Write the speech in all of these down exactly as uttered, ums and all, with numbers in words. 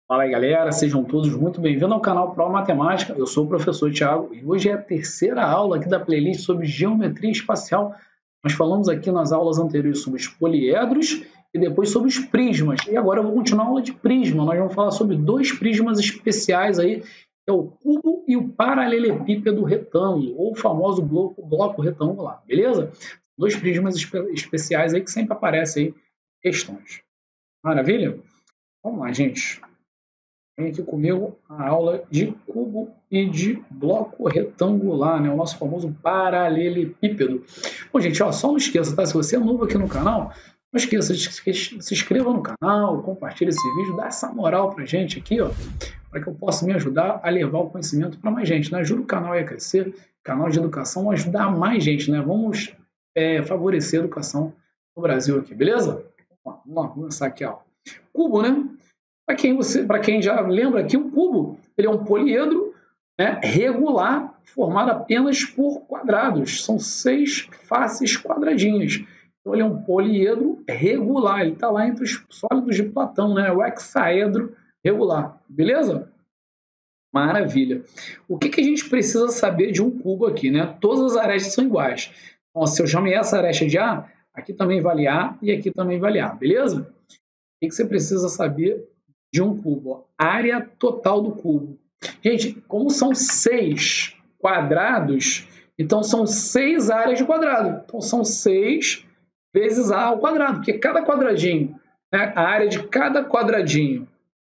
Fala aí, galera, sejam todos muito bem-vindos ao canal Pro Matemática. Eu sou o professor Thiago e hoje é a terceira aula aqui da playlist sobre geometria espacial. Nós falamos aqui nas aulas anteriores sobre os poliedros e depois sobre os prismas. E agora eu vou continuar a aula de prisma. Nós vamos falar sobre dois prismas especiais aí, que é o cubo e o paralelepípedo retângulo, ou o famoso bloco, bloco retangular, beleza? Dois prismas espe especiais aí que sempre aparecem aí questões. Maravilha? Vamos lá, gente. Vem aqui comigo a aula de cubo e de bloco retangular, né? O nosso famoso paralelepípedo. Bom, gente, ó, só não esqueça, tá? Se você é novo aqui no canal, não esqueça de se inscreva no canal, compartilhe esse vídeo, dá essa moral pra gente aqui, ó, para que eu possa me ajudar a levar o conhecimento para mais gente, né? Ajuda o canal a crescer, canal de educação, ajudar mais gente, né? Vamos é, favorecer a educação no Brasil aqui, beleza? Vamos lá, vamos começar aqui, ó. Cubo, né? Para quem, você, para quem já lembra aqui, o cubo ele é um poliedro, né, regular formado apenas por quadrados. São seis faces quadradinhas. Então, ele é um poliedro regular. Ele está lá entre os sólidos de Platão, né, o hexaedro regular. Beleza? Maravilha. O que, que a gente precisa saber de um cubo aqui? Né? Todas as arestas são iguais. Então, se eu chamei essa aresta de A, aqui também vale A e aqui também vale A. Beleza? O que, que você precisa saber de um cubo? Área total do cubo. Gente, como são seis quadrados, então são seis áreas de quadrado. Então são seis vezes A ao quadrado, porque cada quadradinho, né, a área de cada quadradinho,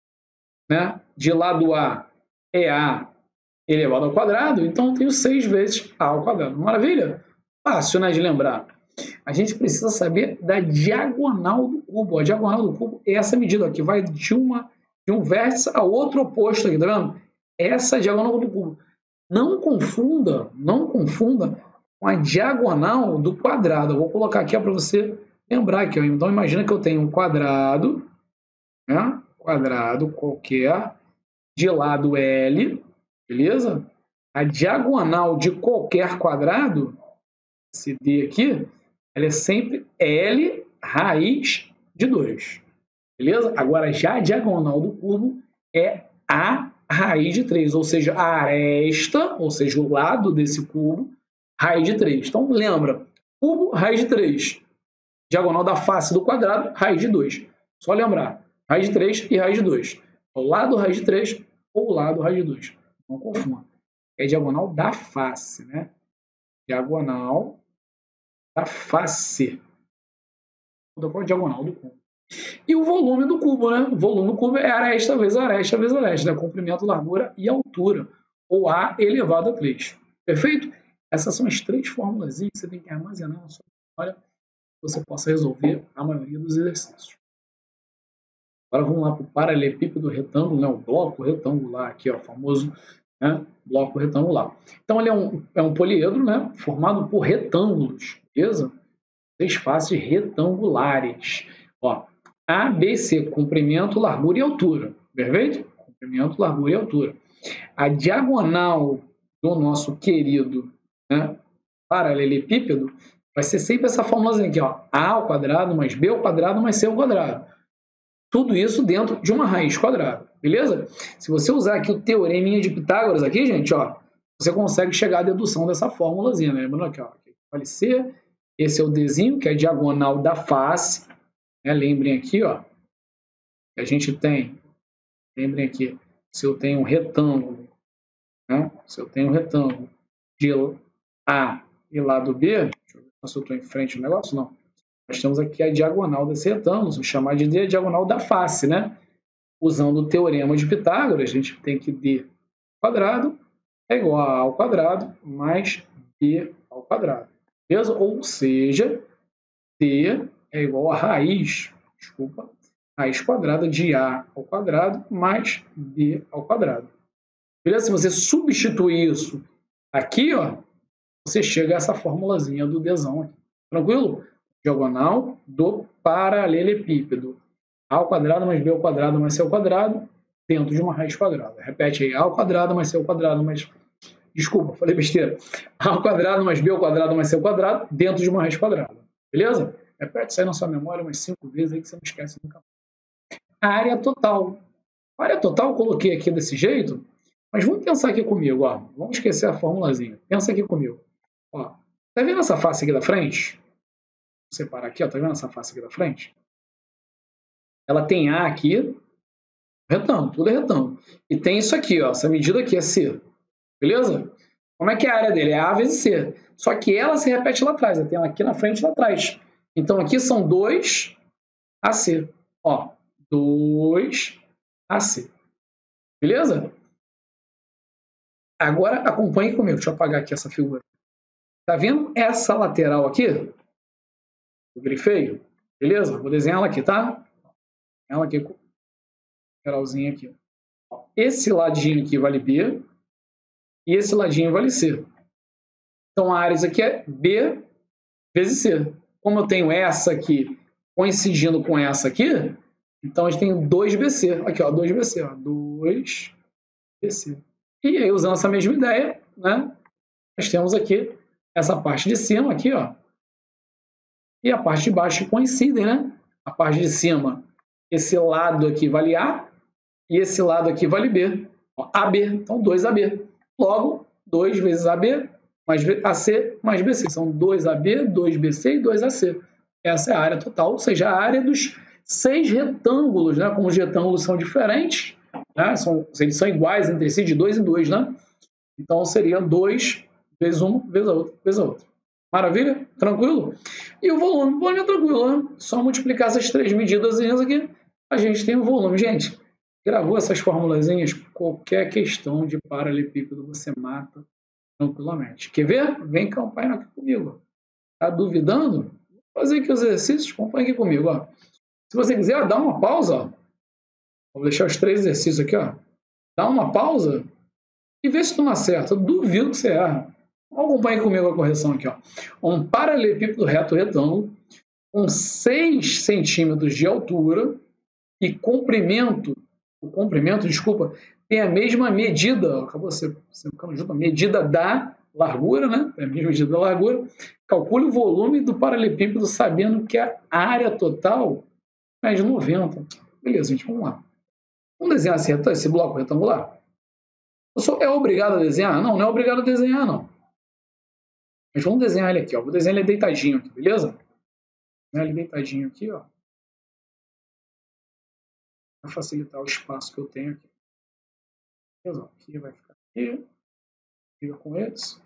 né, de lado A é A elevado ao quadrado, então eu tenho seis vezes A ao quadrado. Maravilha? Fácil, né, de lembrar. A gente precisa saber da diagonal do cubo. A diagonal do cubo é essa medida aqui, vai de uma de um vértice ao outro oposto aqui, tá vendo? Essa é a diagonal do cubo. Não confunda, não confunda com a diagonal do quadrado. Eu vou colocar aqui para você lembrar aqui, ó. Então imagina que eu tenho um quadrado, né? Quadrado qualquer de lado L, beleza? A diagonal de qualquer quadrado, esse D aqui, ela é sempre L raiz de dois. Beleza? Agora, já a diagonal do cubo é A raiz de três, ou seja, a aresta, ou seja, o lado desse cubo, raiz de três. Então, lembra, cubo, raiz de três. Diagonal da face do quadrado, raiz de dois. Só lembrar, raiz de três e raiz de dois. O lado raiz de três ou o lado raiz de dois. Não confunda. É diagonal da face, né? Diagonal da face. Qual é a diagonal do cubo? E o volume do cubo, né? O volume do cubo é aresta vezes aresta vezes aresta, né? Comprimento, largura e altura, ou A elevado a três. Perfeito? Essas são as três fórmulas que você tem que armazenar na sua memória para que você possa resolver a maioria dos exercícios. Agora vamos lá para o paralelepípedo retângulo, né? O bloco retangular aqui, ó, o famoso, né? Bloco retangular. Então ele é um, é um poliedro, né? Formado por retângulos, beleza? Seis faces retangulares. Ó, A, B, C, comprimento, largura e altura. Perfeito? Comprimento, largura e altura. A diagonal do nosso querido, né, paralelepípedo vai ser sempre essa fórmulazinha aqui, ó. A ao quadrado mais B ao quadrado mais C ao quadrado. Tudo isso dentro de uma raiz quadrada. Beleza? Se você usar aqui o teoreminha de Pitágoras aqui, gente, ó, você consegue chegar à dedução dessa fórmulazinha, né? Lembrando aqui, ó, vale C, esse é o Dzinho, que é a diagonal da face. É, lembrem aqui, ó, que a gente tem, lembrem aqui, se eu tenho um retângulo, né? Se eu tenho um retângulo de A e lado B, deixa eu ver se eu estou em frente ao negócio, não. Nós temos aqui a diagonal desse retângulo, vamos chamar de D a diagonal da face, né? Usando o teorema de Pitágoras, a gente tem que D quadrado é igual a A ao quadrado mais B ao quadrado, beleza? Ou seja, D é igual a raiz, desculpa, raiz quadrada de A ao quadrado mais B ao quadrado. Beleza? Se você substituir isso aqui, ó, você chega a essa formulazinha do Dzão aqui. Tranquilo? Diagonal do paralelepípedo. A ao quadrado mais B ao quadrado mais C ao quadrado dentro de uma raiz quadrada. Repete aí, A ao quadrado mais C ao quadrado mais... Desculpa, falei besteira. A ao quadrado mais B ao quadrado mais C ao quadrado dentro de uma raiz quadrada. Beleza? Repete isso aí na sua memória umas cinco vezes aí que você não esquece nunca. A área total. A área total eu coloquei aqui desse jeito, mas vamos pensar aqui comigo, ó. Vamos esquecer a formulazinha. Pensa aqui comigo. Ó, tá vendo essa face aqui da frente? Vou separar aqui, ó. Tá vendo essa face aqui da frente? Ela tem A aqui, retângulo, tudo é retângulo. E tem isso aqui, ó. Essa medida aqui é C. Beleza? Como é que é a área dele? É A vezes C. Só que ela se repete lá atrás. Eu tenho aqui na frente e lá atrás. Então aqui são dois A C. Ó, dois A C. Beleza? Agora acompanhe comigo. Deixa eu apagar aqui essa figura. Tá vendo essa lateral aqui? Eu grifei. Beleza? Vou desenhar ela aqui, tá? Ela aqui, lateralzinha aqui. Esse ladinho aqui vale B e esse ladinho vale C. Então a área aqui é B vezes C. Como eu tenho essa aqui coincidindo com essa aqui, então a gente tem dois B C. Aqui, ó, dois B C, ó, dois B C. E aí, usando essa mesma ideia, né, nós temos aqui essa parte de cima, aqui, ó, e a parte de baixo que coincidem, né? A parte de cima, esse lado aqui vale A, e esse lado aqui vale B. Ó, A B, então dois A B. Logo, dois vezes A B mais A C mais B C. São dois A B, dois B C e dois A C. Essa é a área total, ou seja, a área dos seis retângulos, né? Como os retângulos são diferentes, né? São, eles são iguais entre si, de dois em dois, né? Então seria dois vezes uma, vezes a outra, vezes a outra. Maravilha? Tranquilo? E o volume? O volume é tranquilo, né? Só multiplicar essas três medidas aqui, a gente tem o volume. Gente, gravou essas formulazinhas? Qualquer questão de paralelepípedo você mata tranquilamente. Quer ver? Vem cá, acompanha aqui comigo. Tá duvidando? Vou fazer aqui os exercícios, acompanha aqui comigo. Ó. Se você quiser, ó, dá uma pausa. Ó. Vou deixar os três exercícios aqui. Ó. Dá uma pausa e vê se tu não acerta. Duvido que você erra. Acompanhe comigo a correção aqui. Ó. Um paralelepípedo reto retângulo com seis centímetros de altura e comprimento, o comprimento, desculpa, tem a mesma medida, acabou você, você junto, a medida da largura, né? É a mesma medida da largura. Calcule o volume do paralelepípedo sabendo que a área total é de noventa. Beleza, gente, vamos lá. Vamos desenhar esse, esse bloco retangular? Eu sou, é obrigado a desenhar? Não, não é obrigado a desenhar, não. Mas vamos desenhar ele aqui, ó. Vou desenhar ele deitadinho aqui, beleza? Ele deitadinho aqui, ó. Para facilitar o espaço que eu tenho aqui. Beleza? Aqui vai ficar aqui. Liga com esse.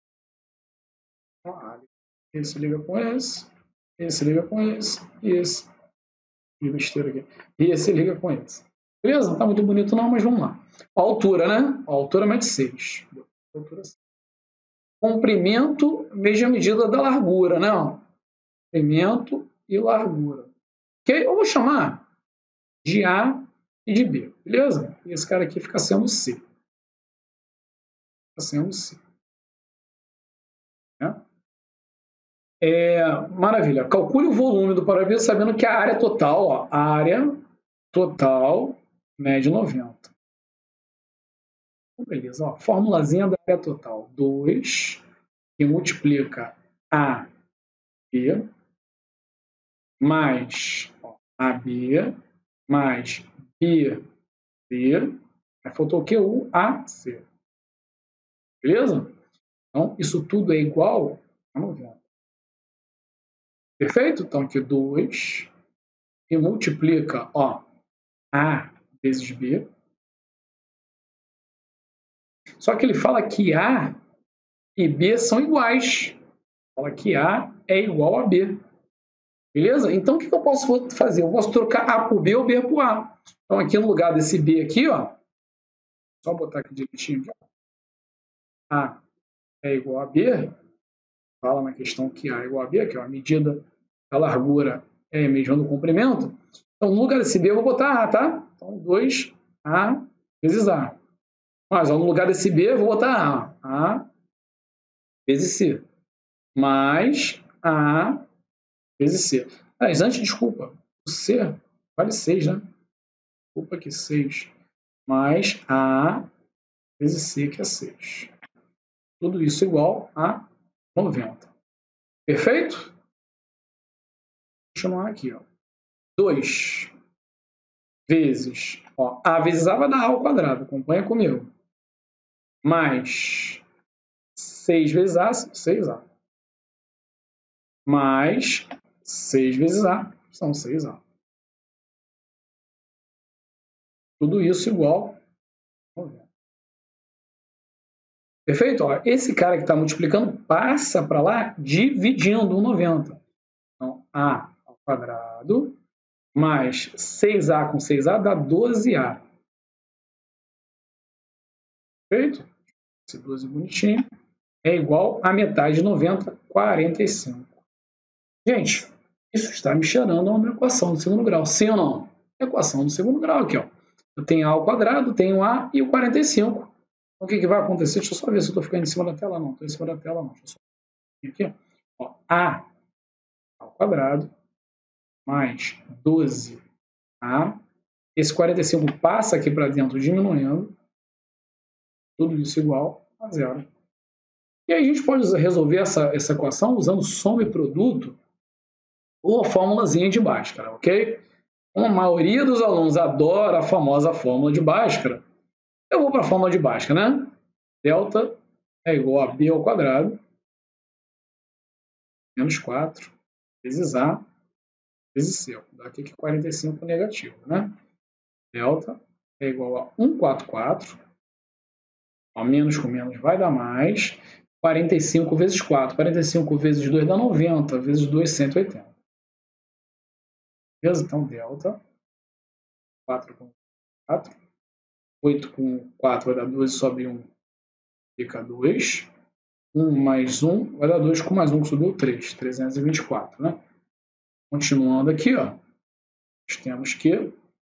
Esse liga com esse. Esse liga com esse. E esse. Que besteira aqui. E esse liga com esse. Beleza? Não tá muito bonito não, mas vamos lá. A altura, né? A altura mede seis. Altura seis. Comprimento, mesma medida da largura, né? Comprimento e largura. Ok? Eu vou chamar de A e de B, beleza? E esse cara aqui fica sendo C. Fica sendo C. Né? É, maravilha. Calcule o volume do paralelepípedo sabendo que a área total, ó, a área total mede noventa. Beleza, ó, formulazinha da área total. dois que multiplica A B mais ó, A B mais B C. Aí faltou o que? O A C. Beleza? Então, isso tudo é igual a noventa. Perfeito? Então, aqui dois e multiplica ó, A vezes B. Só que ele fala que A e B são iguais. Fala que A é igual a B. Beleza? Então, o que eu posso fazer? Eu posso trocar A por B ou B por A. Então, aqui no lugar desse B aqui, ó, só botar aqui direitinho. Aqui, ó. A é igual a B. Fala na questão que A é igual a B, que é a medida da largura é a mesma do comprimento. Então, no lugar desse B, eu vou botar A, tá? Então, dois A vezes A. Mas, ó, no lugar desse B, eu vou botar A. A vezes C. Mais A vezes C. Mas antes, desculpa, o C vale seis, né? Desculpa aqui, seis. Mais A vezes C, que é seis. Tudo isso igual a noventa. Perfeito? Vou chamar aqui, ó. dois vezes, ó, A vezes A vai dar A ao quadrado, acompanha comigo, mais seis vezes A, seis A, mais seis vezes A, são seis A. Tudo isso igual a noventa. Perfeito? Ó, esse cara que está multiplicando passa para lá dividindo o noventa. Então, A ao quadrado mais seis A com seis A dá doze A. Perfeito? Esse doze bonitinho é igual a metade de noventa, quarenta e cinco. Gente, isso está me cheirando a uma equação do segundo grau. Sim ou não? Equação do segundo grau aqui, ó. Eu tenho A ao quadrado, tenho A e o quarenta e cinco. Então, o que, que vai acontecer? Deixa eu só ver se eu estou ficando em cima da tela. Não, estou em cima da tela, não. Deixa eu só ver aqui. Ó, A ao quadrado mais doze A. Esse quarenta e cinco passa aqui para dentro, diminuindo. Tudo isso igual a zero. E aí a gente pode resolver essa, essa equação usando soma e produto ou a fórmulazinha de Bhaskara, ok? Como a maioria dos alunos adora a famosa fórmula de Bhaskara, eu vou para a fórmula de Bhaskara, né? Delta é igual a B ao quadrado menos quatro vezes A vezes C. Dá aqui que quarenta e cinco negativo, né? Delta é igual a cento e quarenta e quatro. Ó, menos com menos vai dar mais. quarenta e cinco vezes quatro. quarenta e cinco vezes dois dá noventa. Vezes dois, cento e oitenta. Beleza? Então, delta. quatro com quatro. oito com quatro vai dar doze, sobe um. Fica dois. um mais um vai dar dois, com mais um que subiu três. trezentos e vinte e quatro, né? Continuando aqui, ó. Nós temos que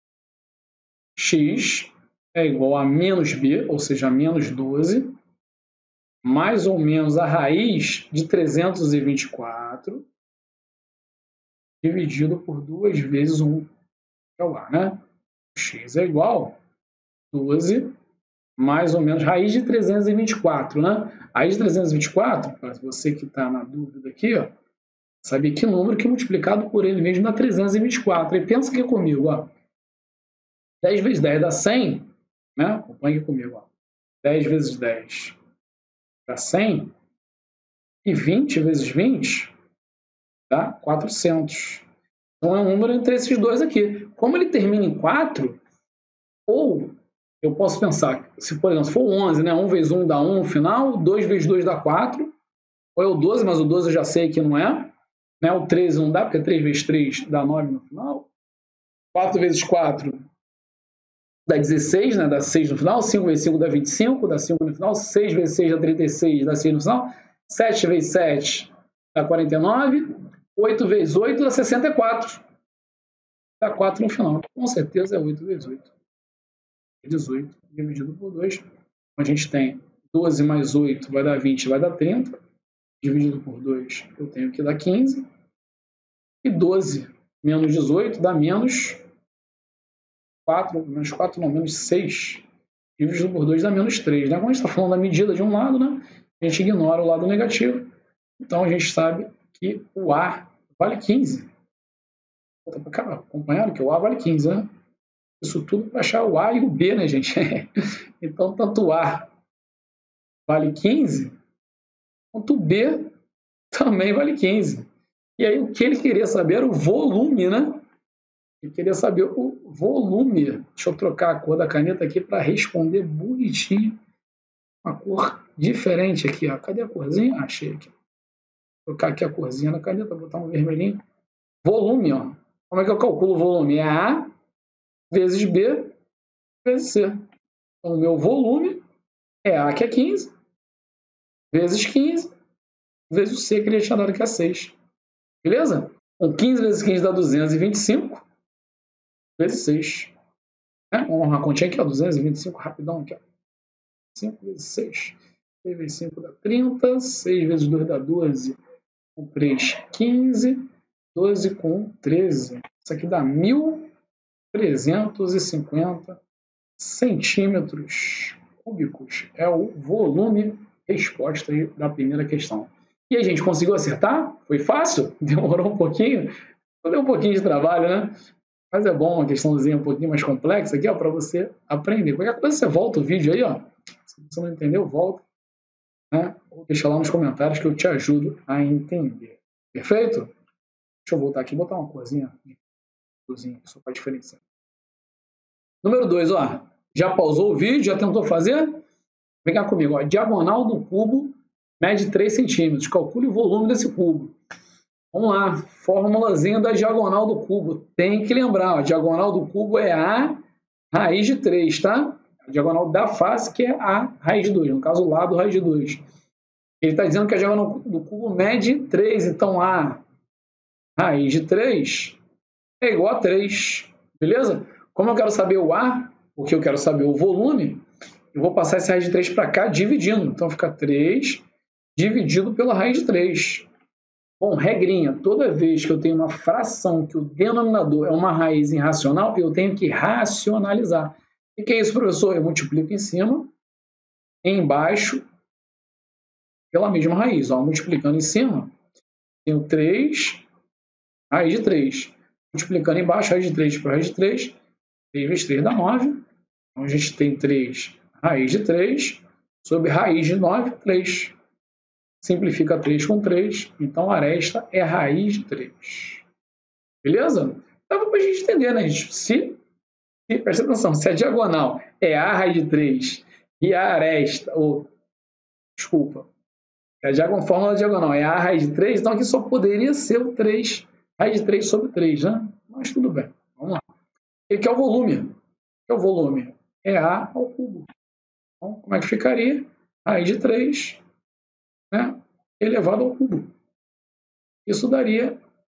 x é igual a menos b, ou seja, menos doze, mais ou menos a raiz de trezentos e vinte e quatro, dividido por duas vezes um, que é o a, né? X é igual a doze, mais ou menos raiz de trezentos e vinte e quatro, né? Raiz de trezentos e vinte e quatro, para você que está na dúvida aqui, ó, sabe que número que multiplicado por ele mesmo dá trezentos e vinte e quatro. E pensa aqui comigo, ó. dez vezes dez dá cem, né? Acompanhe aqui comigo, ó. dez vezes dez dá cem, e vinte vezes vinte dá quatrocentos. Então é um número entre esses dois aqui. Como ele termina em quatro, ou eu posso pensar, se por exemplo, se for onze, né? um vezes um dá um no final, dois vezes dois dá quatro, ou é o doze, mas o doze eu já sei que não é, né? O treze não dá, porque três vezes três dá nove no final, quatro vezes quatro dá dezesseis, né? Dá seis no final, cinco vezes cinco dá vinte e cinco, dá cinco no final, seis vezes seis dá trinta e seis, dá seis no final, sete vezes sete dá quarenta e nove, oito vezes oito dá sessenta e quatro, dá quatro no final. Com certeza é oito vezes oito. dezoito dividido por dois. A gente tem doze mais oito vai dar vinte, vai dar trinta. Dividido por dois, eu tenho que dar quinze. E doze menos dezoito dá menos quatro, menos quatro não, menos seis. Dividido por dois dá menos três. Né? Quando a gente está falando da medida de um lado, né, a gente ignora o lado negativo. Então a gente sabe que o A vale quinze. Cara, acompanharam que o A vale quinze, né? Isso tudo para achar o A e o B, né, gente? Então, tanto o A vale quinze, quanto o B também vale quinze. E aí, o que ele queria saber era o volume, né? Ele queria saber o volume. Deixa eu trocar a cor da caneta aqui para responder bonitinho. Uma cor diferente aqui, ó. Cadê a corzinha? Ah, achei aqui. Vou trocar aqui a corzinha na caneta, botar um vermelhinho. Volume, ó. Como é que eu calculo o volume? É A vezes B vezes C. Então, o meu volume é A, que é quinze, vezes quinze, vezes o C, que ele tinha dado, que é seis. Beleza? Então, quinze vezes quinze dá duzentos e vinte e cinco, vezes seis. É, vamos uma continha aqui, ó, duzentos e vinte e cinco, rapidão aqui. Ó. cinco vezes seis. seis vezes cinco dá trinta, seis vezes dois dá doze, com três, quinze, doze com treze. Isso aqui dá mil trezentos e cinquenta centímetros cúbicos. É o volume resposta aí da primeira questão. E a gente conseguiu acertar? Foi fácil? Demorou um pouquinho? Deu um pouquinho de trabalho, né? Mas é bom uma questãozinha um pouquinho mais complexa aqui, ó, para você aprender. Qualquer coisa você volta o vídeo aí, ó. Se você não entendeu, volta. Né? Ou deixa lá nos comentários que eu te ajudo a entender. Perfeito? Deixa eu voltar aqui e botar uma corzinha. Corzinha só para diferenciar. Número dois, ó. Já pausou o vídeo? Já tentou fazer? Vem cá comigo, ó. Diagonal do cubo mede três centímetros. Calcule o volume desse cubo. Vamos lá, formulazinha da diagonal do cubo. Tem que lembrar, a diagonal do cubo é A raiz de três, tá? A diagonal da face que é A raiz de dois, no caso o lado raiz de dois. Ele está dizendo que a diagonal do cubo mede três, então A raiz de três é igual a três, beleza? Como eu quero saber o A, porque eu quero saber o volume, eu vou passar essa raiz de três para cá dividindo. Então fica três dividido pela raiz de três. Bom, regrinha, toda vez que eu tenho uma fração que o denominador é uma raiz irracional, eu tenho que racionalizar. O que é isso, professor? Eu multiplico em cima, embaixo, pela mesma raiz. Ó, multiplicando em cima, tenho três, raiz de três. Multiplicando embaixo, raiz de três por raiz de três, três vezes três dá nove. Então, a gente tem três, raiz de três, sobre raiz de nove, três. Simplifica três com três, então a aresta é raiz de três. Beleza? Dá para a gente entender, né, gente? Se, se, presta atenção, se a diagonal é A raiz de três e a aresta, ou, desculpa, a diagonal, fórmula da diagonal é A raiz de três, então aqui só poderia ser o três, raiz de três sobre três, né? Mas tudo bem, vamos lá. Ele quer o volume. O que é o volume? É A ao cubo. Então, como é que ficaria? Raiz de três, né, elevado ao cubo. Isso daria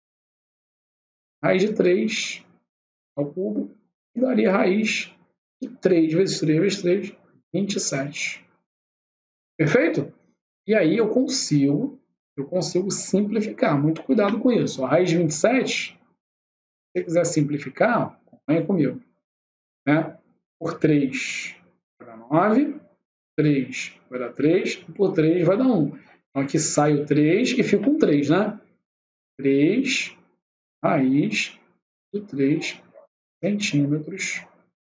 raiz de três ao cubo e daria raiz de três vezes três vezes três, vinte e sete. Perfeito? E aí eu consigo, eu consigo simplificar. Muito cuidado com isso. A raiz de vinte e sete, se você quiser simplificar, acompanha comigo. Né? Por três vai dar nove, três vai dar três, e por três vai dar um. Então aqui sai o três e fica um três, né? três raiz de três centímetros.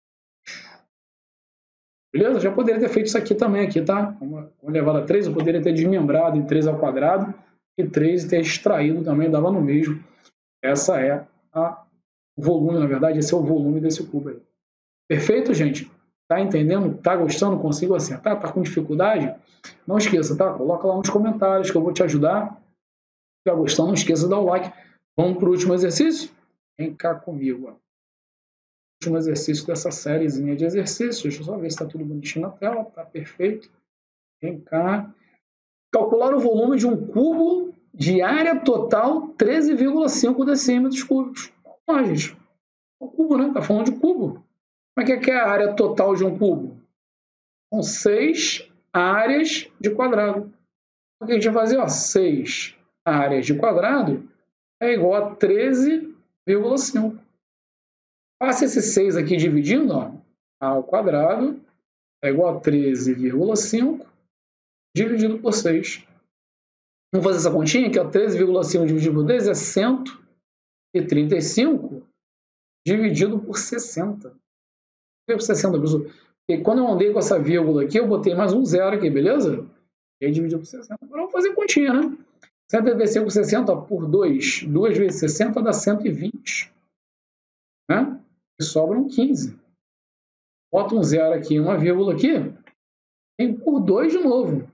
Beleza? Já poderia ter feito isso aqui também, aqui, tá? Como elevado a três, eu poderia ter desmembrado em três ao quadrado e três e ter extraído também, dava no mesmo. Essa é a o volume, na verdade, esse é o volume desse cubo aí. Perfeito, gente? Tá entendendo? Tá gostando? Consigo acertar? Tá com dificuldade? Não esqueça, tá? Coloca lá nos comentários que eu vou te ajudar. Se tá gostando, não esqueça de dar o like. Vamos para o último exercício? Vem cá comigo. Ó. Último exercício dessa sériezinha de exercícios. Deixa eu só ver se está tudo bonitinho na tela. Tá perfeito. Vem cá. Calcular o volume de um cubo de área total treze vírgula cinco decímetros cúbicos. Ó, gente. O cubo, né? Tá falando de cubo. Como é que é a área total de um cubo? São seis áreas de quadrado. O que a gente vai fazer? Ó, seis áreas de quadrado é igual a treze vírgula cinco. Passa esse seis aqui dividindo, ó, ao quadrado é igual a treze vírgula cinco dividido por seis. Vamos fazer essa continha aqui, ó, treze vírgula cinco dividido por dez é cento e trinta e cinco dividido por sessenta. Por que por sessenta, professor? Porque quando eu andei com essa vírgula aqui, eu botei mais um zero aqui, beleza? E aí dividido por sessenta. Agora vamos fazer continha, né? cento e trinta e cinco por sessenta por dois. duas vezes sessenta dá cento e vinte. Né? E sobram quinze. Bota um zero aqui e uma vírgula aqui. Tem por dois de novo.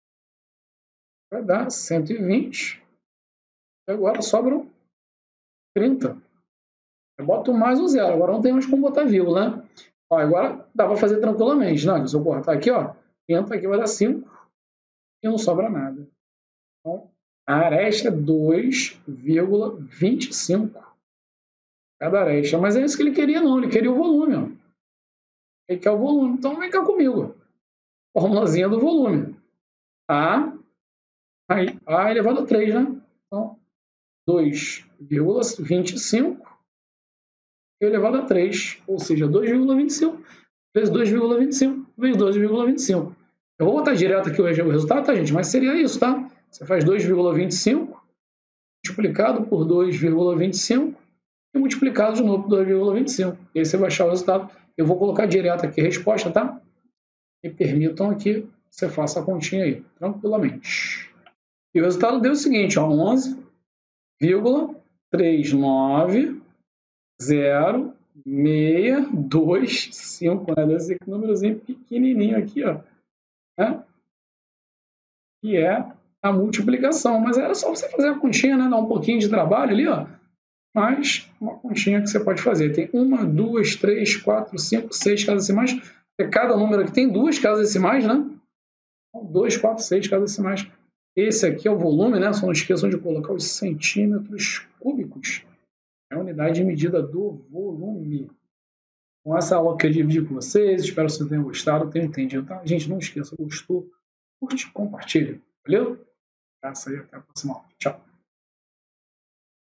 Vai dar cento e vinte. E agora sobram trinta. Eu boto mais um zero. Agora não tem mais como botar vírgula, né? Ó, agora dá para fazer tranquilamente. Não, se eu cortar aqui, ó, trinta aqui vai dar cinco. E não sobra nada. Então, a aresta é dois vírgula vinte e cinco. Cada aresta. Mas é isso que ele queria, não. Ele queria o volume. Ó. Ele quer o volume. Então, vem cá comigo. Formulazinha do volume. A, aí, A elevado a três, né? Então, dois vírgula vinte e cinco elevado a três. Ou seja, dois vírgula vinte e cinco vezes dois vírgula vinte e cinco vezes dois vírgula vinte e cinco. Eu vou botar direto aqui o resultado, tá, gente? Mas seria isso, tá? Você faz dois vírgula vinte e cinco multiplicado por dois vírgula vinte e cinco e multiplicado de novo por dois vírgula vinte e cinco. E aí você vai achar o resultado. Eu vou colocar direto aqui a resposta, tá? E permitam aqui que você faça a continha aí, tranquilamente. E o resultado deu o seguinte, ó, onze vírgula trezentos e noventa e zero seis dois cinco, né? Desse númerozinho pequenininho aqui, ó, né? Que é a multiplicação. Mas era só você fazer a continha, né? Dar um pouquinho de trabalho ali, ó. Mas uma continha que você pode fazer. Tem uma, duas, três, quatro, cinco, seis casas decimais. Cada número aqui tem duas casas decimais, né? dois, quatro, seis casas decimais. Esse aqui é o volume, né? Só não esqueçam de colocar os centímetros cúbicos. É a unidade de medida do volume. Com essa aula que eu dividi com vocês, espero que vocês tenham gostado, tenham entendido, tá? Gente, não esqueça, gostou, curte, compartilha, valeu? Abraço aí, até a próxima aula. Tchau.